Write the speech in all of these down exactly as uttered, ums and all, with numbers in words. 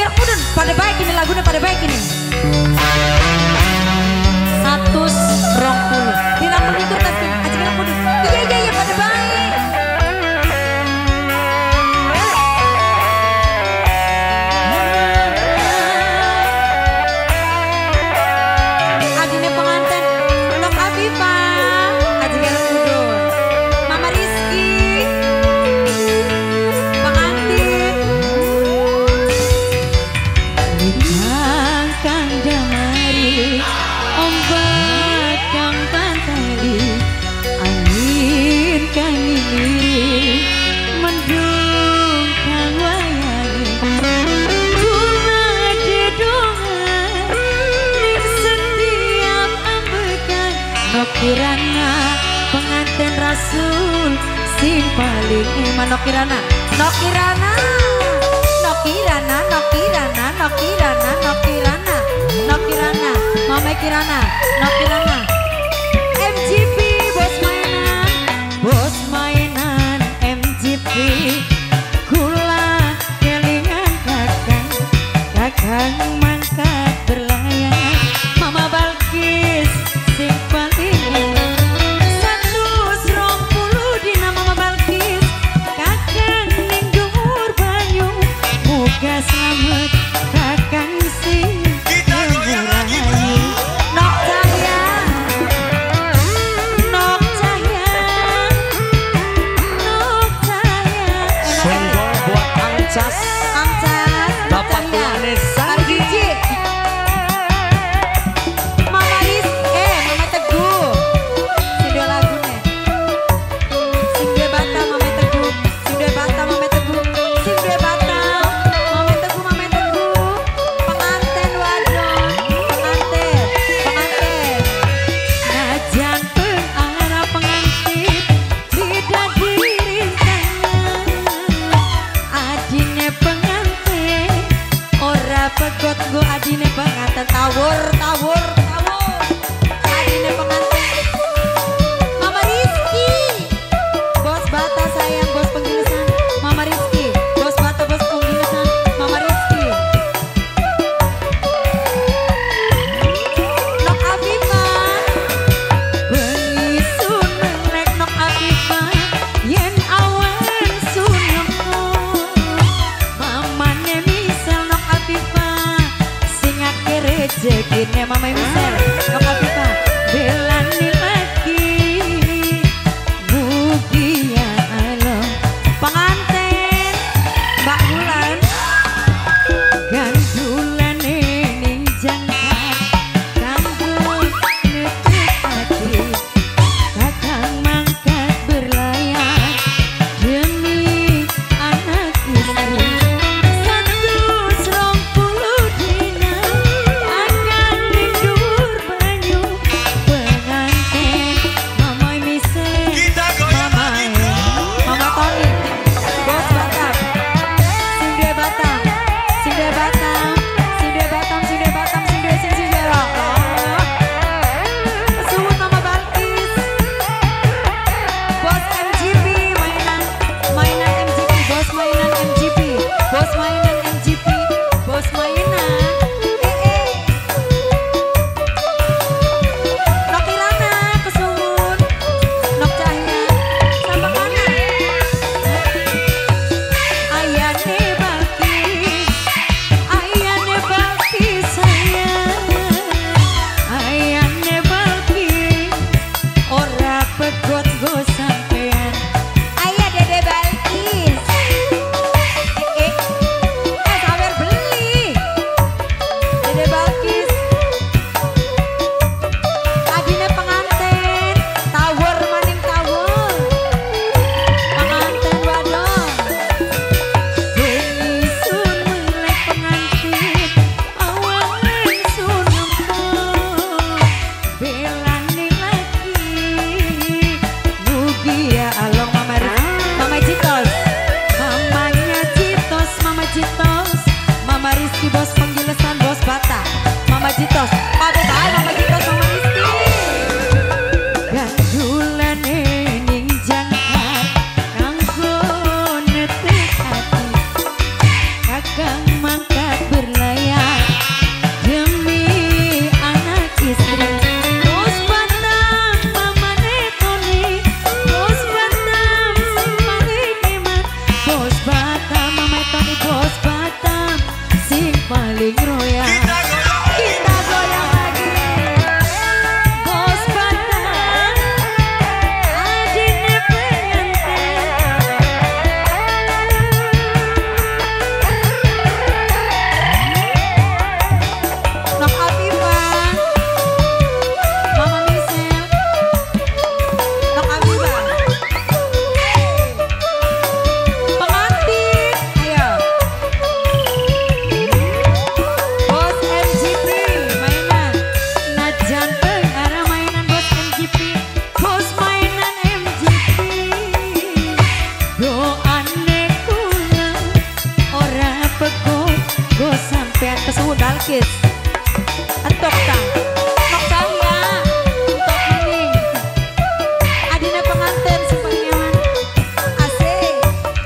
Ajiger mudun pada baik ini lagunya pada baik ini. Satu rong puluh. Dirangkul itu tapi ajiger mudun. Iya iya iya pada baik. Adine pengantin Nok Afifa, ajiger mudun. Mama Rizky. Pengantin. Kang damari ombak kang pantali angin kang ngiri mendung kang wayangi bunga dedongan ning setiap ambekan nokirana pengantin rasul sing paling iman nokirana nokirana nokirana nokirana nokirana nokirana nokirana mama kirana nokirana M G P bos mainan bos mainan M G P kula kelingan kakang kakang mangkat berlayar mama Balkis sing paling satu serong puluh dina mama Balkis kakang ning dhuwur banyu muga selamat kakang sing ngurayu nok cahya nok cahya nok cahya Senggol buat Angcas Angcas Bapak tuane Sandi Mama Riz eh Mama Teguh si dua lagune sing dua bata Mama Teguh sing dua bata Mama Teguh sing dua bata Mama Teguh Mama Teguh pengantin wadon pengantin pengantin najan pengarah pengantin tidak dirintangan adine pengantin ora pegot go adine pengantin tawur tawur tawur adine pengantin Mama Rizky bos bata sayang bos penggilisan Mama Rizky bos bata bos penggilisan Mama Rizky Nok Afifa bengi suneng rek Nok Afifa yen awan suneng mamane misal Nok Afifa sing akeh rezekine mama misal Nok Afifa belani lagi mugia alom pengantin Mbak Bulan gandulan ning jangkar kanggo nutup hati kakang mangkat berlayar demi anak istri satu serong puluh dina akan ning dhuwur kesuwun dalkis. Entok ta. Nok saya. Entok ini. Adina pengantin supaya nyaman. Asik.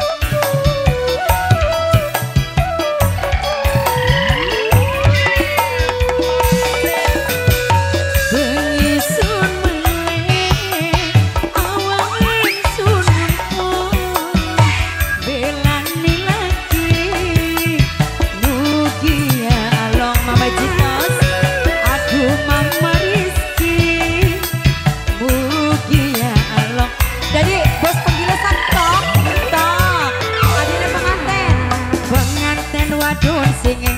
Bengisun meleh awan sununku belani lagi mugia along mama jitos aduh mama Rizky mugia along jadi bos penggilesan tok tok adina pengantin pengantin wadon singing